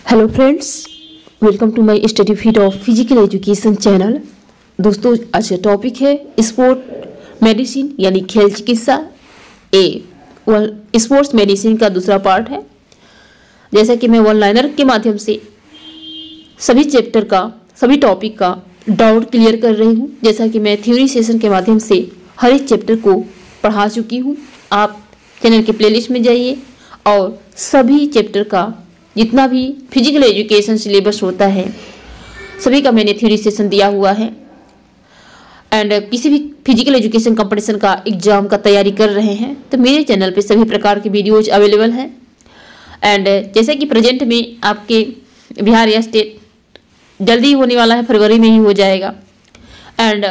Hello friends, welcome to my study feed of physical education channel. दोस्तों, आज का topic है स्पोर्ट मेडिसिन यानी खेल चिकित्सा स्पोर्ट्स मेडिसिन का दूसरा पार्ट है। जैसा कि मैं वन लाइनर के माध्यम से सभी चैप्टर का सभी टॉपिक का डाउट क्लियर कर रही हूँ। जैसा कि मैं थ्योरी सेशन के माध्यम से हर एक चैप्टर को पढ़ा चुकी हूँ। आप चैनल के प्लेलिस्ट में जाइए और सभी चैप्टर का जितना भी फिजिकल एजुकेशन सिलेबस होता है सभी का मैंने थ्योरी सेशन दिया हुआ है। एंड किसी भी फिजिकल एजुकेशन कंपटीशन का एग्जाम का तैयारी कर रहे हैं तो मेरे चैनल पे सभी प्रकार के वीडियोज अवेलेबल हैं। एंड जैसे कि प्रेजेंट में आपके बिहार या स्टेट जल्दी होने वाला है, फरवरी में ही हो जाएगा। एंड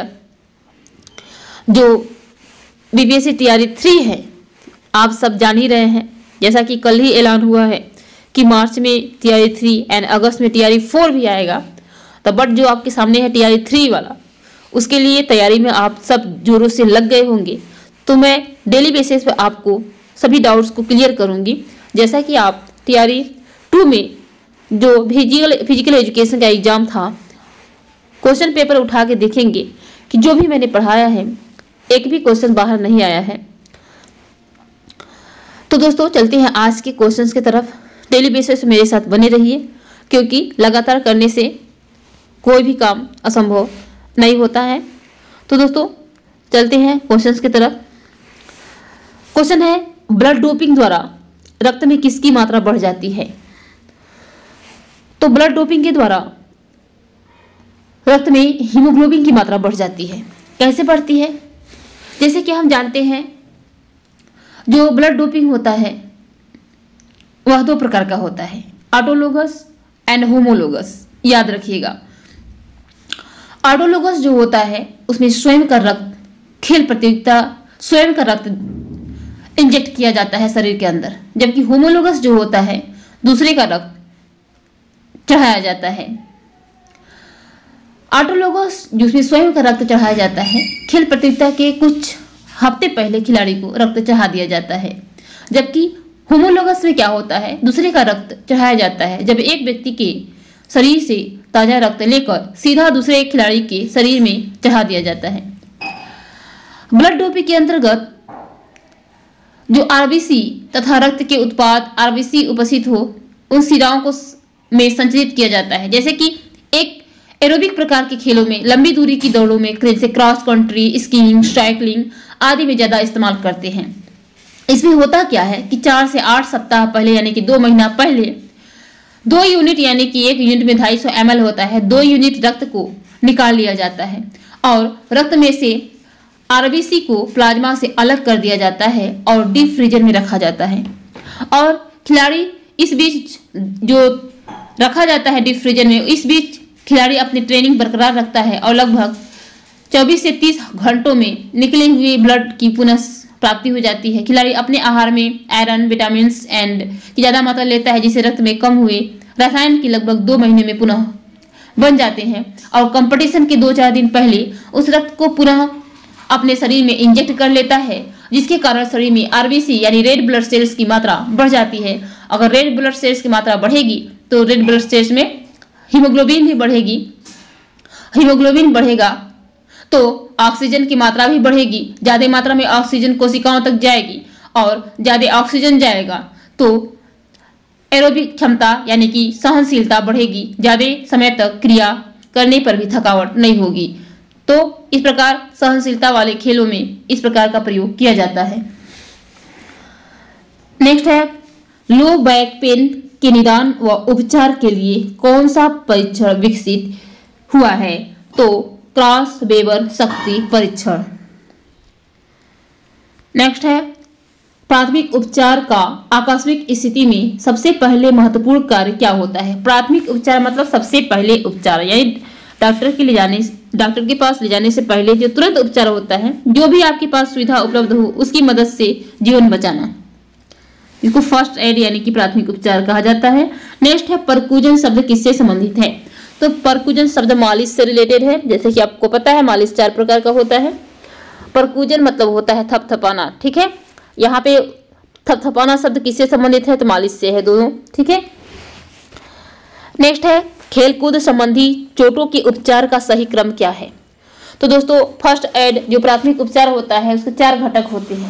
जो बीपीएससी तैयारी 3 है आप सब जान ही रहे हैं, जैसा कि कल ही ऐलान हुआ है कि मार्च में तैयारी 3 एंड अगस्त में तैयारी 4 भी आएगा। तो बट जो आपके सामने है तैयारी 3 वाला, उसके लिए तैयारी में आप सब जोरों से लग गए होंगे। तो मैं डेली बेसिस पे आपको सभी डाउट्स को क्लियर करूंगी। जैसा कि आप तैयारी 2 में जो फिजिकल एजुकेशन का एग्जाम था, क्वेश्चन पेपर उठा के देखेंगे कि जो भी मैंने पढ़ाया है एक भी क्वेश्चन बाहर नहीं आया है। तो दोस्तों चलते हैं आज के क्वेश्चंस की तरफ। डेली बेसिस पे मेरे साथ बने रहिए, क्योंकि लगातार करने से कोई भी काम असंभव नहीं होता है। तो दोस्तों चलते हैं क्वेश्चंस की तरफ। क्वेश्चन है, ब्लड डोपिंग द्वारा रक्त में किसकी मात्रा बढ़ जाती है? तो ब्लड डोपिंग के द्वारा रक्त में हीमोग्लोबिन की मात्रा बढ़ जाती है। कैसे बढ़ती है? जैसे कि हम जानते हैं जो ब्लड डोपिंग होता है वह 2 प्रकार का होता है, ऑटोलोगस एंड होमोलोगस। याद रखिएगा, ऑटोलोगस जो होता है उसमें स्वयं का रक्त खेल प्रतियोगिता स्वयं का रक्त इंजेक्ट किया जाता है शरीर के अंदर, जबकि होमोलोगस जो होता है दूसरे का रक्त चढ़ाया जाता है। ऑटोलोगस जिसमें स्वयं का रक्त चढ़ाया जाता है, खेल प्रतियोगिता के कुछ हफ्ते पहले खिलाड़ी को रक्त चढ़ा दिया जाता है। जबकि होमोलोगस में क्या होता है, दूसरे का रक्त चढ़ाया जाता है जब एक व्यक्ति के शरीर से ताजा रक्त लेकर सीधा दूसरे खिलाड़ी के शरीर में चढ़ा दिया जाता है। ब्लड डोपिंग के अंतर्गत जो आरबीसी तथा रक्त के उत्पाद आरबीसी उपस्थित हो उन शिराओं को में संचरित किया जाता है। जैसे कि एक एरोबिक प्रकार के खेलों में लंबी दूरी की दौड़ों में जैसे क्रॉस कंट्री, स्कीइंग, साइकिलिंग आदि में ज्यादा इस्तेमाल करते हैं। इसमें होता क्या है कि 4 से 8 सप्ताह पहले यानी कि 2 महीना पहले 2 यूनिट यानी कि 1 यूनिट में 250 ml होता है, 2 यूनिट रक्त को निकाल लिया जाता है और रक्त में से आरबीसी को प्लाज्मा से अलग कर दिया जाता है और डीप फ्रीजर में रखा जाता है। और खिलाड़ी इस बीच जो रखा जाता है डीप फ्रीजर में, इस बीच खिलाड़ी अपनी ट्रेनिंग बरकरार रखता है और लगभग 24 से 30 घंटों में निकले हुए ब्लड की पुनः प्राप्ति हो जाती है। खिलाड़ी अपने आहार में आयरन, विटामिन एंड की ज्यादा मात्रा लेता है, जिससे रक्त में कम हुए रसायन की लगभग 2 महीने में पुनः बन जाते हैं और कंपटीशन के 2-4 दिन पहले उस रक्त को पुनः अपने शरीर में इंजेक्ट कर लेता है, जिसके कारण शरीर में आरबीसी यानी रेड ब्लड सेल्स की मात्रा बढ़ जाती है। अगर रेड ब्लड सेल्स की मात्रा बढ़ेगी तो रेड ब्लड सेल्स में हीमोग्लोबिन भी बढ़ेगी। हीमोग्लोबिन बढ़ेगा तो ऑक्सीजन की मात्रा भी बढ़ेगी, ज्यादा मात्रा में ऑक्सीजन कोशिकाओं तक जाएगी और ज्यादा ऑक्सीजन जाएगा तो एरोबिक क्षमता यानी कि सहनशीलता बढ़ेगी, ज्यादा समय तक क्रिया करने पर भी थकावट नहीं होगी। तो इस प्रकार सहनशीलता वाले खेलों में इस प्रकार का प्रयोग किया जाता है। नेक्स्ट है, लो बैक पेन के निदान व उपचार के लिए कौन सा परीक्षण विकसित हुआ है? तो क्रॉस वेबर शक्ति परीक्षण। नेक्स्ट है, प्राथमिक उपचार का आकस्मिक स्थिति में सबसे पहले महत्वपूर्ण कार्य क्या होता है? प्राथमिक उपचार मतलब सबसे पहले उपचार, यानी डॉक्टर के पास ले जाने से पहले जो तुरंत उपचार होता है, जो भी आपके पास सुविधा उपलब्ध हो उसकी मदद से जीवन बचाना, इसको फर्स्ट एड यानी कि प्राथमिक उपचार कहा जाता है। नेक्स्ट है, परकुजन शब्द किससे संबंधित है? तो परकुजन शब्द मालिश से रिलेटेड है। जैसे कि आपको पता है मालिश 4 प्रकार का होता है। परकुजन मतलब होता है थपथपाना, ठीक है। यहाँ पे थपथपाना शब्द किससे संबंधित है? तो मालिश से है दोनों, ठीक है। नेक्स्ट है खेलकूद संबंधी चोटों के उपचार का सही क्रम क्या है। तो दोस्तों फर्स्ट एड जो प्राथमिक उपचार होता है उसके 4 घटक होते हैं।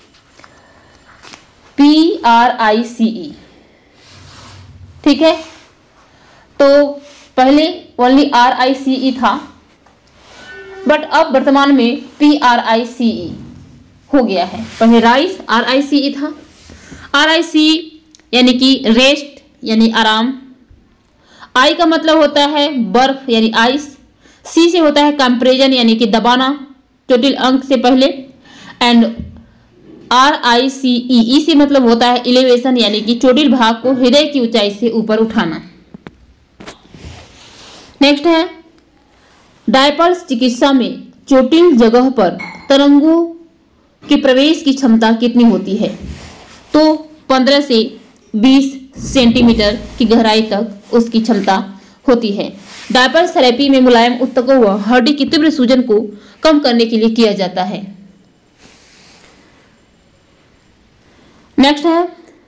PRICE, ठीक है। तो पहले ओनली RICE था, बट अब वर्तमान में PRICE हो गया है। पहले RICE था। RICE यानी कि रेस्ट यानी आराम, I का मतलब होता है बर्फ यानी आइस, C से होता है कंप्रेजन यानी कि दबाना चोटिल अंक से पहले, एंड RICE से मतलब होता है इलेवेशन यानी कि चोटिल भाग को हृदय की ऊंचाई से ऊपर उठाना। नेक्स्ट है डायपर्स चिकित्सा में चोटिल जगह पर तरंगों के प्रवेश की क्षमता कितनी होती है। तो 15 से 20 सेंटीमीटर की गहराई तक उसकी क्षमता होती है। डायपर्स थेरेपी में मुलायम ऊतकों व हड्डी की तीव्र सूजन को कम करने के लिए किया जाता है। नेक्स्ट है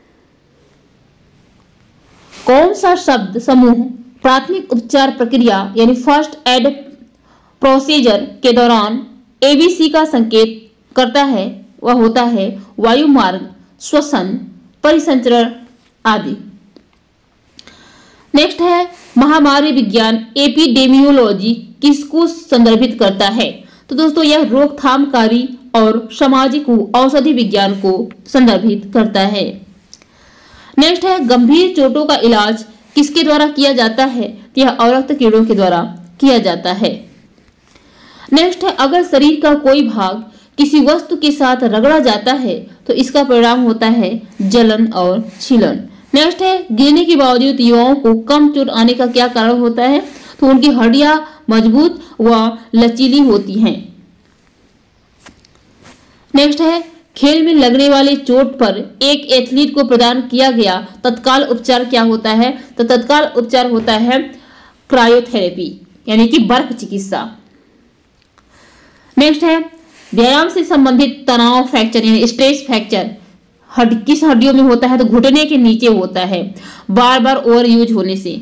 कौन सा शब्द समूह प्राथमिक उपचार प्रक्रिया यानी फर्स्ट एड प्रोसीजर के दौरान ABC का संकेत करता है। वह होता है वायु मार्ग, श्वसन, परिसंचरण आदि। नेक्स्ट है महामारी विज्ञान एपिडेमियोलॉजी किसको संदर्भित करता है। तो दोस्तों यह रोकथामकारी और सामाजिक औषधि विज्ञान को संदर्भित करता है। नेक्स्ट है गंभीर चोटों का इलाज किसके द्वारा किया जाता है। यह अवरक्त कीड़ों के द्वारा किया जाता है। नेक्स्ट है अगर शरीर का कोई भाग किसी वस्तु के साथ रगड़ा जाता है तो इसका परिणाम होता है जलन और छीलन। नेक्स्ट है गिरने के बावजूद युवाओं को कम चोट आने का क्या कारण होता है। तो उनकी हड्डियां मजबूत व लचीली होती हैं। नेक्स्ट है खेल में लगने वाले चोट पर एक एथलीट को प्रदान किया गया तत्काल उपचार क्या होता है। तो तत्काल उपचार होता है क्रायोथेरेपी यानी कि बर्फ चिकित्सा। नेक्स्ट है व्यायाम से संबंधित तनाव फ्रैक्चर यानी स्ट्रेस फ्रैक्चर किस हड्डियों में होता है। तो घुटने के नीचे होता है बार बार ओवर यूज होने से।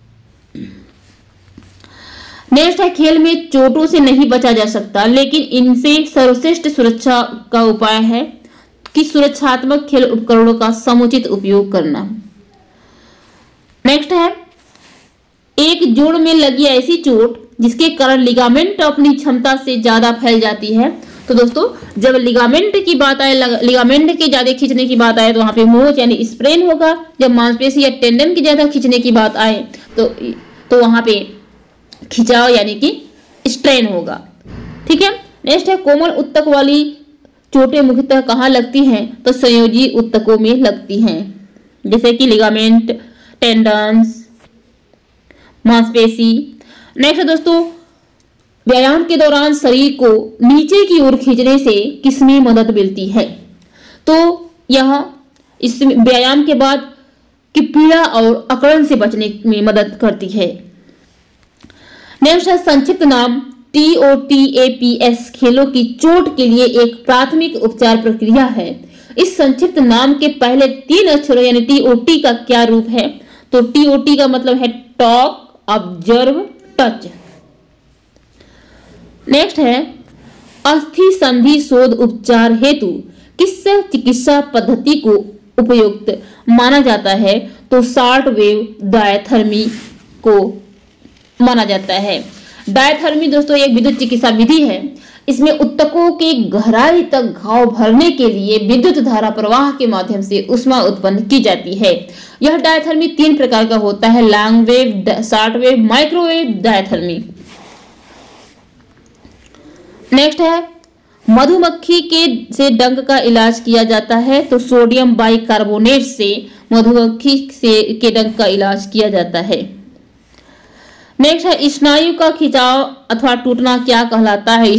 नेक्स्ट है खेल में चोटों से नहीं बचा जा सकता लेकिन इनसे सर्वश्रेष्ठ सुरक्षा का उपाय है कि सुरक्षात्मक खेल उपकरणों का समुचित उपयोग करना। नेक्स्ट है एक जोड़ में लगी ऐसी चोट जिसके कारण लिगामेंट अपनी क्षमता से ज्यादा फैल जाती है। तो दोस्तों जब लिगामेंट की बात आए, लिगामेंट के ज्यादा खींचने की बात आए तो वहां पे मोच यानी स्प्रेन होगा। जब मांसपेशी या टेंडन की ज्यादा खींचने की बात आए तो वहां पे खिंचाव यानी कि स्ट्रेन होगा। ठीक है। नेक्स्ट है कोमल ऊतक वाली चोटें मुख्यतः कहाँ लगती हैं। तो संयोजी ऊतकों में लगती हैं जैसे कि लिगामेंट, टेंडन्स, मांसपेशी। नेक्स्ट दोस्तों व्यायाम के दौरान शरीर को नीचे की ओर खींचने से किसमें मदद मिलती है। तो यह इस व्यायाम के बाद की पीड़ा और अकड़न से बचने में मदद करती है। नेक्स्ट है संक्षिप्त नाम TOTAPS खेलों की चोट के लिए एक प्राथमिक उपचार प्रक्रिया है। इस संक्षिप्त नाम के पहले 3 अक्षरों यानी TOT का क्या रूप है। तो TOT का मतलब है टॉक, ऑब्जर्व, टच। नेक्स्ट है अस्थि संधि शोध उपचार हेतु किस चिकित्सा पद्धति को उपयुक्त माना जाता है। तो शॉर्ट वेव डायथर्मी को माना जाता है। डायथर्मी दोस्तों एक विद्युत चिकित्सा विधि है। इसमें ऊतकों के गहराई तक घाव भरने के लिए विद्युत धारा प्रवाह के माध्यम से ऊष्मा उत्पन्न की जाती है। यह डायथर्मी 3 प्रकार का होता है, long wave, short wave, microwave diathermy. Next है मधुमक्खी के से डंक का इलाज किया जाता है। तो सोडियम बाइकार्बोनेट से मधुमक्खी से के डंक का इलाज किया जाता है। नेक्स्ट है स्नायु का खिंचाव अथवा टूटना क्या कहलाता है।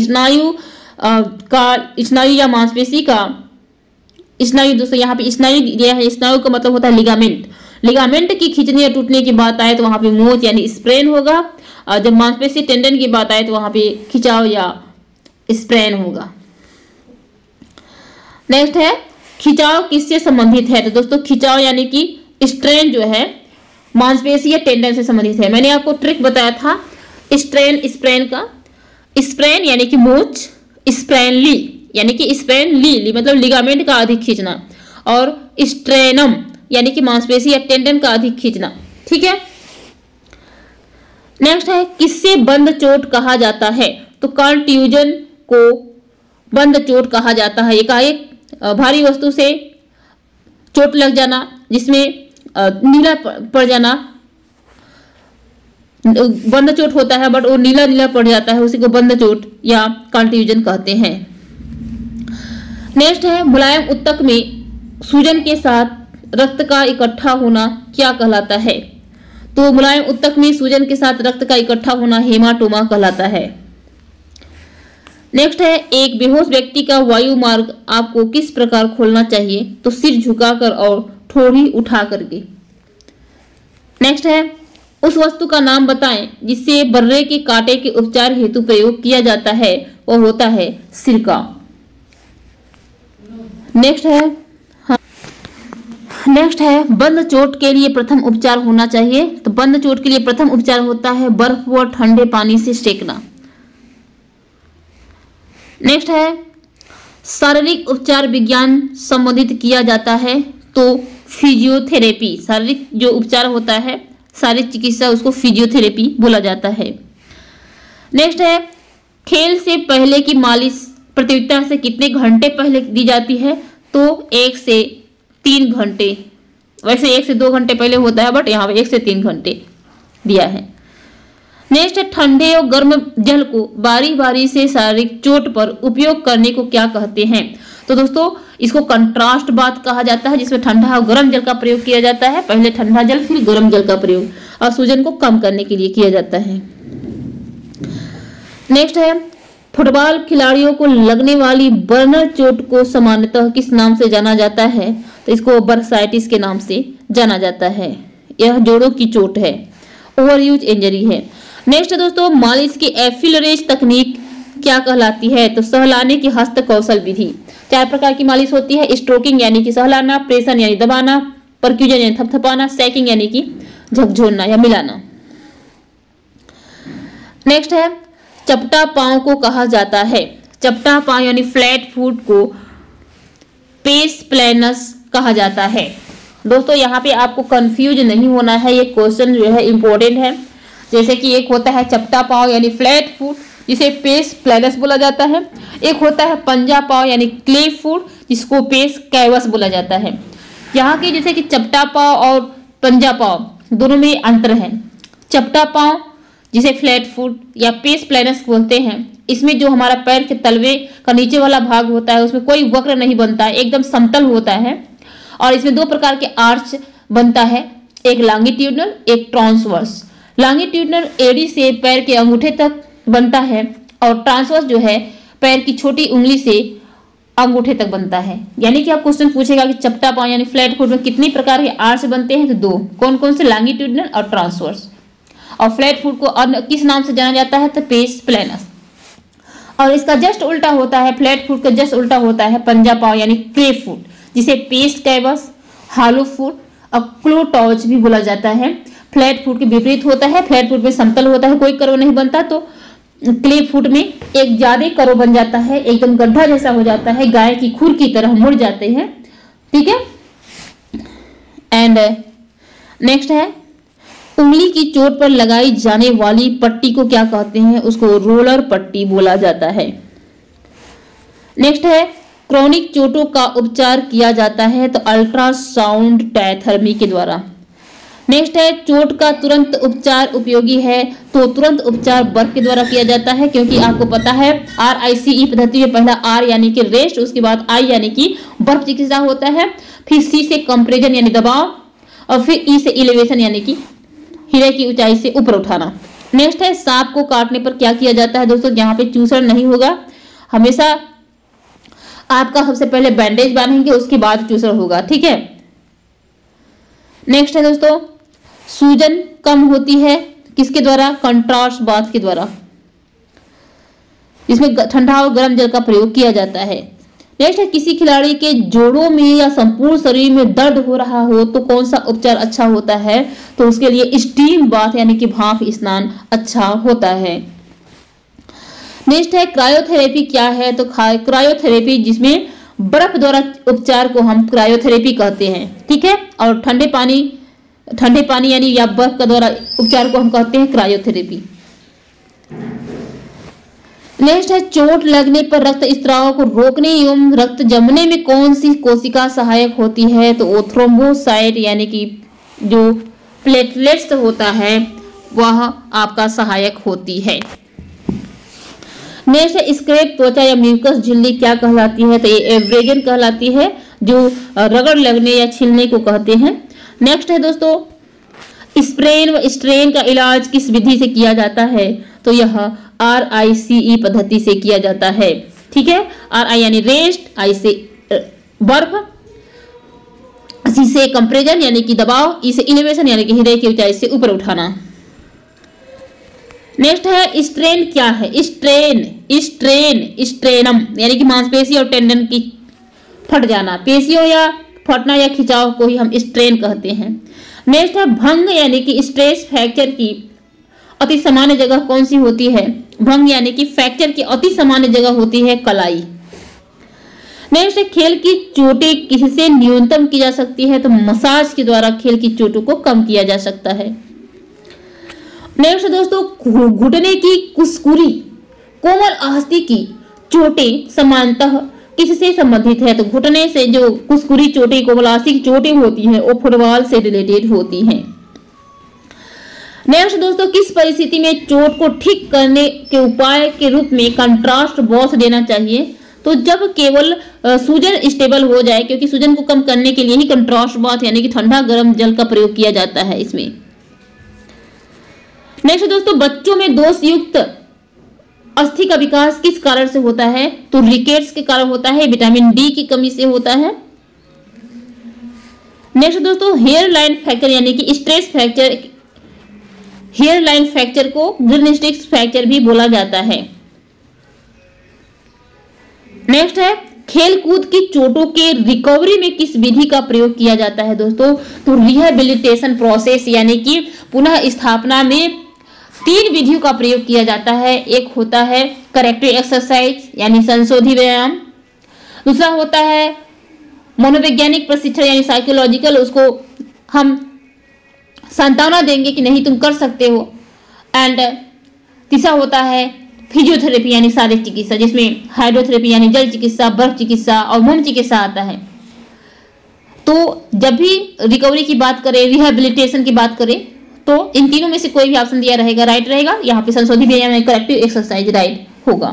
स्नायु या मांसपेशी का स्नायु दोस्तों यहाँ पे स्नायु दिया है। स्नायु का मतलब होता है लिगामेंट। लिगामेंट की खींचने या टूटने की बात आए तो वहां पे मोच यानी स्प्रेन होगा। और जब मांसपेशी टेंडन की बात आए तो वहां पे खिंचाव या स्प्रेन होगा। नेक्स्ट है खिंचाव किससे संबंधित है। तो दोस्तों खिंचाव यानी कि स्ट्रेन जो है मांसपेशी या टेंडन से संबंधित है। मैंने आपको ट्रिक बताया था स्प्रेन का। स्प्रेन यानी कि मोच, स्प्रेनली यानी कि स्प्रेनली मतलब लिगामेंट का अधिक खींचना, और स्ट्रेनम यानी कि मांसपेशी या टेंडन का अधिक खींचना। ठीक है। नेक्स्ट है किससे बंद चोट कहा जाता है? तो कंट्यूजन को बंद चोट कहा जाता है। एकाएक भारी वस्तु से चोट लग जाना, जिसमें नीला पड़ जाना, बंद चोट होता है बट वो नीला नीला पड़ जाता है, उसी को बंद चोट या कंट्यूजन कहते हैं। नेक्स्ट है मुलायम ऊतक में सूजन के साथ रक्त का इकट्ठा होना क्या कहलाता है? तो मुलायम ऊतक में सूजन के साथ रक्त का इकट्ठा होना हेमाटोमा कहलाता है। नेक्स्ट है एक बेहोश व्यक्ति का वायु मार्ग आपको किस प्रकार खोलना चाहिए? तो सिर झुकाकर और ठोड़ी उठा करके। नेक्स्ट है उस वस्तु का नाम बताएं जिससे बर्रे के कांटे के उपचार हेतु प्रयोग किया जाता है, वो होता है सिरका। नेक्स्ट है बंद चोट के लिए प्रथम उपचार होना चाहिए। तो बंद चोट के लिए प्रथम उपचार होता है बर्फ व ठंडे पानी से सेकना। नेक्स्ट है शारीरिक उपचार विज्ञान संबोधित किया जाता है, तो फिजियोथेरेपी। शारीरिक जो उपचार होता है, शारीरिक चिकित्सा, उसको फिजियोथेरेपी बोला जाता है। नेक्स्ट है खेल से पहले की मालिश प्रतियोगिता से कितने घंटे पहले दी जाती है? तो 1 से 3 घंटे। वैसे 1 से 2 घंटे पहले होता है, बट यहाँ पे 1 से 3 घंटे दिया है। नेक्स्ट है ठंडे और गर्म जल को बारी बारी से शारीरिक चोट पर उपयोग करने को क्या कहते हैं? तो दोस्तों इसको कंट्रास्ट बाथ कहा जाता है, जिसमें ठंडा और गर्म जल का प्रयोग किया जाता है। पहले ठंडा जल फिर गर्म जल का प्रयोग, और सूजन को कम करने के लिए किया जाता है। नेक्स्ट है फुटबॉल खिलाड़ियों को लगने वाली बर्नर चोट को सामान्यतः किस नाम से जाना जाता है? तो इसको बर्साइटिस के नाम से जाना जाता है। यह जोड़ों की चोट है, ओवरयूज इंजरी है। नेक्स्ट दोस्तों मालिश की एफिलरेज तकनीक क्या कहलाती है? तो सहलाने की हस्त कौशल विधि। 4 प्रकार की मालिश होती है। स्ट्रोकिंग यानी कि सहलाना, प्रेशन यानी दबाना, परक्यूजन यानी थपथपाना, सैकिंग यानी कि झकझोरना या मिलाना। नेक्स्ट है चपटा पांव को कहा जाता है। चपटा पांव यानी फ्लैट फुट को पेस प्लेनस कहा जाता है। दोस्तों यहाँ पे आपको कंफ्यूज नहीं होना है, ये क्वेश्चन जो है इंपॉर्टेंट है। जैसे कि एक होता है चपटा पांव यानी फ्लैट फुट, जिसे पेस प्लेनस बोला जाता है। एक होता है पंजा पांव यानी क्ले फुट, जिसको पेस कैवस बोला जाता है। यहाँ के जैसे कि चपटा पांव और पंजा पांव दोनों में अंतर है। चपटा पांव जिसे फ्लैट फुट या पेस प्लेनस बोलते हैं, इसमें जो हमारा पैर के तलवे का नीचे वाला भाग होता है उसमें कोई वक्र नहीं बनता है, एकदम समतल होता है। और इसमें 2 प्रकार के आर्च बनता है, एक लॉन्गिट्यूडनल, एक ट्रांसवर्स। लॉन्गिट्यूडनल एड़ी से पैर के अंगूठे तक बनता है, और ट्रांसवर्स जो है पैर की छोटी उंगली से अंगूठे तक बनता है। यानी कि आप क्वेश्चन पूछेगा कि चपटा पांव यानी फ्लैट फुट में कितनी प्रकार के आर्च बनते हैं? तो 2। कौन कौन से? लॉन्गिट्यूडनल और ट्रांसवर्स। और फ्लैट फुट को किस नाम से जाना जाता है? तो पेस प्लेनस। और इसका जस्ट उल्टा होता है, फ्लैट फुट का जस्ट उल्टा होता है पंजा पांव यानी क्ले फुट, जिसे पेस कैवस, हालो फुट और क्लोटॉच भी बोला जाता है। फ्लैट फुट के विपरीत होता है, फ्लैट फुट में समतल होता है, कोई कर्व नहीं बनता। तो क्ले फुट में एक ज्यादा कर्व बन जाता है, एकदम गड्ढा जैसा हो जाता है, गाय की खुर की तरह मुड़ जाते हैं। ठीक है। एंड नेक्स्ट है उंगली की चोट पर लगाई जाने वाली पट्टी को क्या कहते हैं? उसको रोलर पट्टी बोला जाता है। नेक्स्ट है क्रॉनिक चोटों का उपचार किया जाता है, तो अल्ट्रासाउंड डायथर्मी के द्वारा। नेक्स्ट है चोट का तुरंत उपचार उपयोगी है, तो तुरंत उपचार बर्फ के द्वारा किया जाता है, क्योंकि आपको पता है RICE पद्धति में पहला R यानी कि रेस्ट, उसके बाद I यानी कि बर्फ चिकित्सा होता है, फिर C से कंप्रेशन यानी दबाव, और फिर E से इलेवेशन यानी कि हीरे की ऊंचाई से ऊपर उठाना। नेक्स्ट है सांप को काटने पर क्या किया जाता है? दोस्तों यहाँ पे चूसण नहीं होगा, हमेशा आपका सबसे पहले बैंडेज बांधेंगे, उसके बाद चूसण होगा। ठीक है। नेक्स्ट है दोस्तों सूजन कम होती है किसके द्वारा? कंट्रास्ट बाथ के द्वारा, इसमें ठंडा और गर्म जल का प्रयोग किया जाता है। नेक्स्ट है किसी खिलाड़ी के जोड़ों में या संपूर्ण शरीर में दर्द हो रहा हो तो कौन सा उपचार अच्छा होता है? तो उसके लिए स्टीम बाथ यानी कि भाप स्नान अच्छा होता है। नेक्स्ट है क्रायोथेरेपी क्या है? तो क्रायोथेरेपी जिसमें बर्फ द्वारा उपचार को हम क्रायोथेरेपी कहते हैं, ठीक है। और ठंडे पानी यानी या बर्फ का द्वारा उपचार को हम कहते हैं क्रायोथेरेपी। नेक्स्ट है चोट लगने पर रक्त स्राव को रोकने एवं रक्त जमने में कौन सी कोशिका सहायक होती है? तो वो थ्रोम्बोसाइट यानी कि जो प्लेटलेट्स होता है वह आपका सहायक होती है। नेक्स्ट है स्क्रैप त्वचा या म्यूकस झिल्ली क्या कहलाती है? तो ये एब्रेजन कहलाती है जो रगड़ लगने या छिलने को कहते हैं। नेक्स्ट है दोस्तों स्प्रेन व स्ट्रेन का इलाज किस विधि से किया जाता है? तो यह RICE पद्धति से किया जाता है, ठीक है। RI यानी रेस्ट, I से बर्फ, C से कंप्रेशन यानी कि दबाव, E से इलेवेशन यानी कि हृदय की ऊंचाई से ऊपर उठाना। नेक्स्ट है स्ट्रेन क्या है? स्ट्रेनम यानी कि मांसपेशी और टेंडन की फट जाना, पेशियों या फटना या खिंचाव को ही हम स्ट्रेन कहते हैं। नेक्स्ट है भंग यानी कि स्ट्रेस फ्रैक्चर की अति सामान्य जगह कौन सी होती है? भंग यानी कि फ्रैक्चर की अति सामान्य जगह होती है कलाई। नेक्स्ट है खेल की चोटें किससे न्यूनतम की जा सकती है? तो मसाज के द्वारा खेल की चोटों को कम किया जा सकता है। नेक्स्ट दोस्तों घुटने की कुस्कुरी कोमल अस्थि की चोटें सामान्यतः किससे संबंधित है? तो घुटने से जो कुस्कुरी चोटें कोमल अस्थि की चोटें होती हैं वो फुटबॉल से रिलेटेड होती हैं। नेक्स्ट दोस्तों किस परिस्थिति में चोट को ठीक करने के उपाय के रूप में कंट्रास्ट बॉस देना चाहिए? तो जब केवल सूजन स्टेबल हो जाए, क्योंकि सूजन को कम करने के लिए ही कंट्रास्ट बाथ यानी कि ठंडा गर्म जल का प्रयोग किया जाता है इसमें। नेक्स्ट दोस्तों बच्चों में दोष युक्त अस्थि का विकास किस कारण से होता है? तो रिकेट्स के कारण होता है, विटामिन डी की कमी से होता है। नेक्स्ट दोस्तों हेयर लाइन फ्रैक्चर यानी कि stress fracture, hair line fracture को ग्रिनिस्टिक्स फ्रैक्चर भी बोला जाता है। नेक्स्ट है खेल कूद की चोटों के रिकवरी में किस विधि का प्रयोग किया जाता है? दोस्तों तो रिहेबिलिटेशन प्रोसेस यानी कि पुनः स्थापना में 3 विधियों का प्रयोग किया जाता है। एक होता है करेक्टिव एक्सरसाइज यानी संशोधी व्यायाम, दूसरा होता है मनोवैज्ञानिक प्रशिक्षण यानी साइकोलॉजिकल, उसको हम सांत्वना देंगे कि नहीं तुम कर सकते हो, एंड तीसरा होता है फिजियोथेरेपी यानी शारीरिक चिकित्सा जिसमें हाइड्रोथेरेपी यानी जल चिकित्सा, बर्फ चिकित्सा और मोम चिकित्सा आता है। तो जब भी रिकवरी की बात करें, रिहेबिलिटेशन की बात करें तो इन तीनों में से कोई भी ऑप्शन दिया रहेगा राइट रहेगा। यहाँ पे संशोधित व्यायाम यानी करेक्टिव एक्सरसाइज राइट होगा।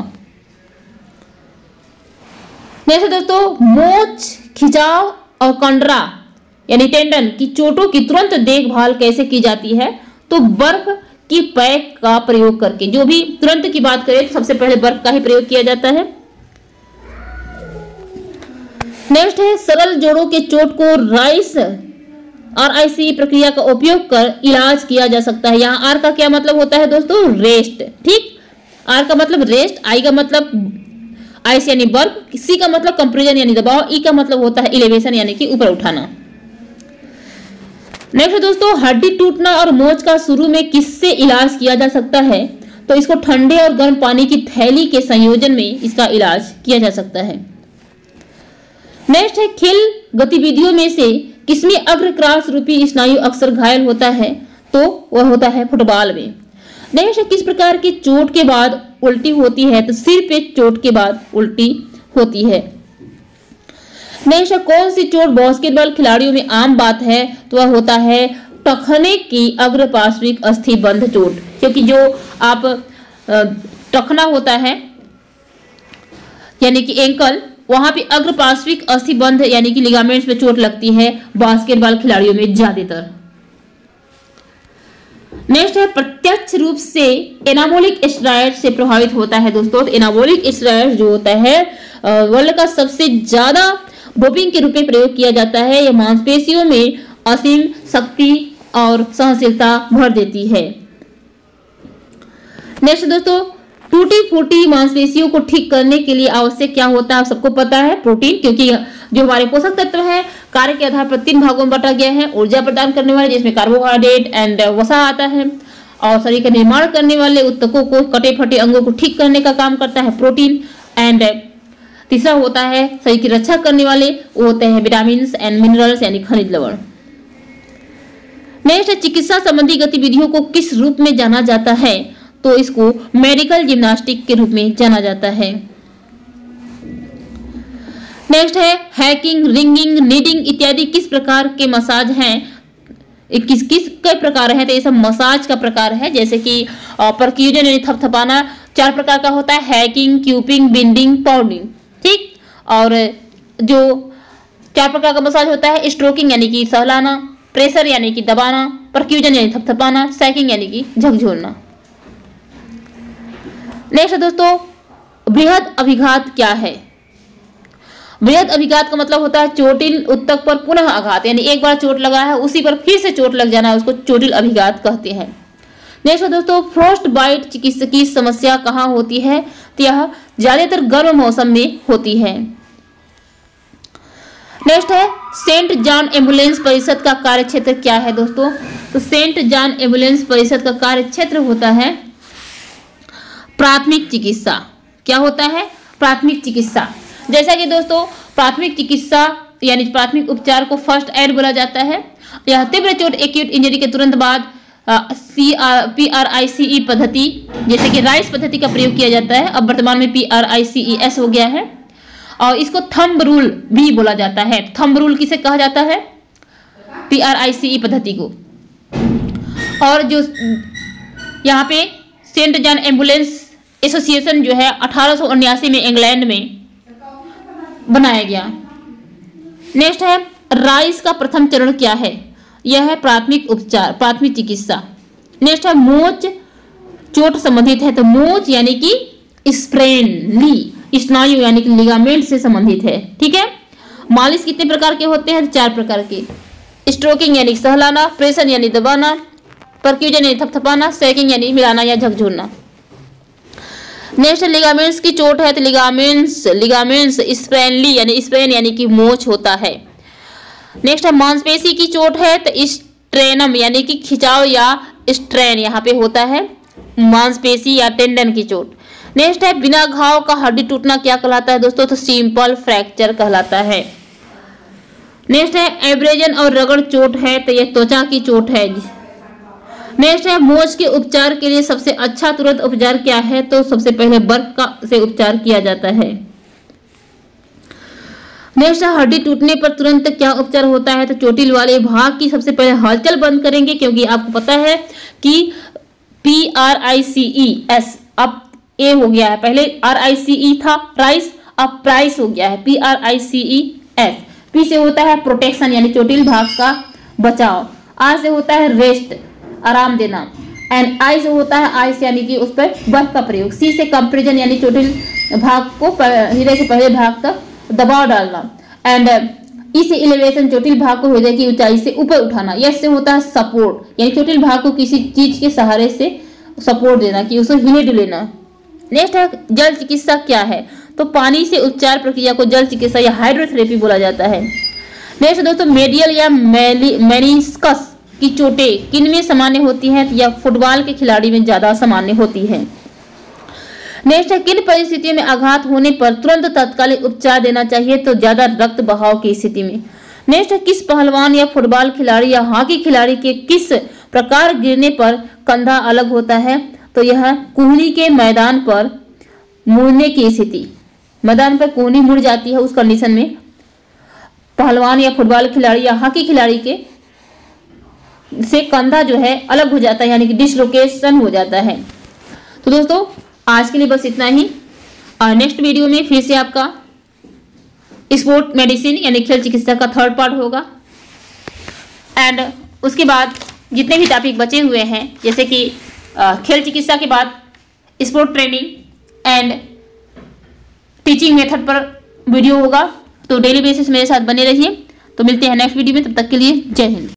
नेक्स्ट दोस्तों मोच, खिंचाव और कंडरा यानी टेंडन की चोटों की तुरंत देखभाल कैसे की जाती है? तो बर्फ की पैक का प्रयोग करके। जो भी तुरंत की बात करें तो सबसे पहले बर्फ का ही प्रयोग किया जाता है। नेक्स्ट है सरल जोड़ों के चोट को RICE प्रक्रिया का उपयोग कर इलाज किया जा सकता है। यहाँ R का क्या मतलब होता है दोस्तों? रेस्ट, ठीक। R का मतलब रेस्ट, I का मतलब आइस यानी बर्फ, C का मतलब कंप्रेशन यानी दबाव, E का मतलब होता है इलेवेशन यानी कि ऊपर उठाना। नेक्स्ट दोस्तों हड्डी टूटना और मोच का शुरू में किससे इलाज किया जा सकता है? तो इसको ठंडे और गर्म पानी की थैली के संयोजन में इसका इलाज किया जा सकता है। नेक्स्ट है खेल गतिविधियों में से किसमें अग्रक्रॉस रूपी स्नायु अक्सर घायल होता है? तो वह होता है फुटबॉल में। नेक्स्ट है किस प्रकार की चोट के बाद उल्टी होती है? तो सिर पे चोट के बाद उल्टी होती है। नेक्स्ट है कौन सी चोट बास्केटबॉल खिलाड़ियों में आम बात है? तो वह होता है टखने की अग्र पार्श्विक अस्थि बंध चोट, क्योंकि जो आप टखना होता है यानी कि एंकल, वहां पे अग्र पार्श्विक अस्थि बंध यानी कि लिगामेंट्स पे चोट लगती है बास्केटबॉल खिलाड़ियों में ज्यादातर। नेक्स्ट है प्रत्यक्ष रूप से एनाबोलिक स्टेरॉयड से प्रभावित होता है दोस्तों। तो एनाबोलिक स्टेरॉयड जो होता है वर्ल्ड का सबसे ज्यादा डोपिंग के रूप में प्रयोग किया जाता है। यह मांसपेशियों में असीम शक्ति और सहनशीलता भर देती है। नेक्स्ट दोस्तों टूटी फूटी मांसपेशियों को ठीक करने के लिए आवश्यक क्या होता है, आप सबको पता है, प्रोटीन, क्योंकि जो हमारे पोषक तत्व है कार्य के आधार पर 3 भागों में बांटा गया है। ऊर्जा प्रदान करने वाले जिसमें कार्बोहाइड्रेट एंड वसा आता है, और शरीर का निर्माण करने वाले ऊतकों को, कटे फटे अंगों को ठीक करने का काम करता है प्रोटीन। एंड तीसरा होता है शरीर की रक्षा करने वाले, वो होते हैं विटामिन एंड मिनरल्स यानी खनिज लवण। नेक्स्ट, चिकित्सा संबंधी गतिविधियों को किस रूप में जाना जाता है, तो इसको मेडिकल जिम्नास्टिक के रूप में जाना जाता है। नेक्स्ट है हैकिंग, रिंगिंग, नीडिंग इत्यादि किस प्रकार के मसाज हैं, किस किस कई प्रकार हैं, तो ये सब मसाज का प्रकार है। जैसे कि परक्यूजन यानी थपथपाना 4 प्रकार का होता है, हैकिंग, क्यूपिंग, बिंडिंग, पाउडिंग, ठीक। और जो 4 प्रकार का मसाज होता है, स्ट्रोकिंग यानी कि सहलाना, प्रेशर यानी कि दबाना, परक्यूजन यानी थपथपाना, सैकिंग यानी कि झकझोरना। नेक्स्ट दोस्तों, बृहद अभिघात क्या है। बृहद अभिघात का मतलब होता है चोटिल ऊतक पर पुनः आघात, यानी एक बार चोट लगा है उसी पर फिर से चोट लग जाना, उसको चोटिल अभिघात कहते हैं। नेक्स्ट दोस्तों, फ्रोस्ट बाइट की समस्या कहाँ होती है, तो यह ज्यादातर गर्म मौसम में होती है। नेक्स्ट है सेंट जॉन एम्बुलेंस परिषद का कार्य क्षेत्र क्या है दोस्तों, तो सेंट जॉन एम्बुलेंस परिषद का कार्य क्षेत्र होता है प्राथमिक चिकित्सा। क्या होता है, प्राथमिक चिकित्सा। जैसा कि दोस्तों प्राथमिक चिकित्सा यानी प्राथमिक उपचार को फर्स्ट एड बोला जाता है। यह तीव्र चोट एक्यूट इंजरी के तुरंत बाद PRICE पद्धति जैसे कि राइस पद्धति का प्रयोग किया जाता है। अब वर्तमान में PRICES हो गया है, और इसको थंब रूल भी बोला जाता है। थंब रूल किसे कहा जाता है, PRICE पद्धति को। और जो यहाँ पे सेंट जॉन एम्बुलेंस एसोसिएशन जो है 1879 में इंग्लैंड में बनाया गया। नेक्स्ट है राइस का प्रथम चरण क्या है, यह है प्राथमिक उपचार, प्राथमिक चिकित्सा। नेक्स्ट है मोच चोट संबंधित है, तो मोच यानी कि स्प्रेन, ली स्नायु यानी कि लिगामेंट से संबंधित है, ठीक है। मालिश कितने प्रकार के होते हैं, 4 प्रकार के, स्ट्रोकिंग यानी सहलाना, प्रेशर यानी दबाना, परक्यूजन यानी थपथपाना, सैकिंग यानी मिलाना या झकझोरना। नेक्स्ट लिगामेंट्स की चोट है, तो लिगामेंट्स स्प्रेनली यानी स्प्रेन यानी कि मोच होता है। नेक्स्ट है मांसपेशी की चोट है, तो स्ट्रेनम यानी कि खिंचाव या स्ट्रेन यहाँ पे होता है, मांसपेशी या टेंडन की चोट। नेक्स्ट है बिना घाव का हड्डी टूटना क्या कहलाता है दोस्तों, तो सिंपल फ्रैक्चर कहलाता है। नेक्स्ट है एब्रेजन और रगड़ चोट है, तो यह त्वचा की चोट है। नेक्स्ट है मोच के उपचार के लिए सबसे अच्छा तुरंत उपचार क्या है, तो सबसे पहले बर्फ का से उपचार किया जाता है। नेक्स्ट है हड्डी टूटने पर तुरंत क्या उपचार होता है, तो चोटिल वाले भाग की सबसे पहले हलचल बंद करेंगे, क्योंकि आपको पता है कि PRICES अब ए हो गया है, पहले RICE था राइस, अब प्राइस हो गया है PRICES। पी से होता है प्रोटेक्शन यानी चोटिल भाग का बचाव, आर से होता है रेस्ट आराम देना, एंड आई से होता है आइस यानी कि उस पर बर्फ का प्रयोग, सी से कंप्रेशन यानी चोटिल भाग को हृदय के पहले भाग तक दबाव डालना, एंड ई से इलेवेशन चोटिल भाग को हृदय की ऊंचाई से ऊपर उठाना, यस से होता है सपोर्ट यानी चोटिल भाग को किसी चीज के सहारे से सपोर्ट देना कि उसे हिले डुले ना। नेक्स्ट है जल चिकित्सा क्या है, तो पानी से उपचार प्रक्रिया को जल चिकित्सा या हाइड्रोथेरेपी बोला जाता है। नेक्स्ट दोस्तों मेडियल या मेनिस्कस की चोटें किनमें सामान्य होती हैं, या फुटबॉल के खिलाड़ी में ज्यादा सामान्य होती है। नेक्स्ट है किन परिस्थितियों में आघात होने पर तुरंत तात्कालिक उपचार देना चाहिए, तो ज्यादा रक्त बहाव की स्थिति में। नेक्स्ट है किस पहलवान या फुटबॉल खिलाड़ी या हॉकी खिलाड़ी के किस प्रकार गिरने पर कंधा अलग होता है, तो यह कूहनी के मैदान पर मुड़ने की स्थिति, मैदान पर कूहनी मुड़ जाती है उस कंडीशन में पहलवान या फुटबॉल खिलाड़ी या हॉकी खिलाड़ी के से कंधा जो है अलग हो जाता है, यानी कि डिसलोकेशन हो जाता है। तो दोस्तों आज के लिए बस इतना ही, और नेक्स्ट वीडियो में फिर से आपका स्पोर्ट मेडिसिन यानी खेल चिकित्सा का 3rd पार्ट होगा, एंड उसके बाद जितने भी टॉपिक बचे हुए हैं जैसे कि खेल चिकित्सा के बाद sport training and teaching method पर वीडियो होगा। तो डेली बेसिस मेरे साथ बने रहिए। तो मिलते हैं नेक्स्ट वीडियो में, तब तक के लिए जय हिंद।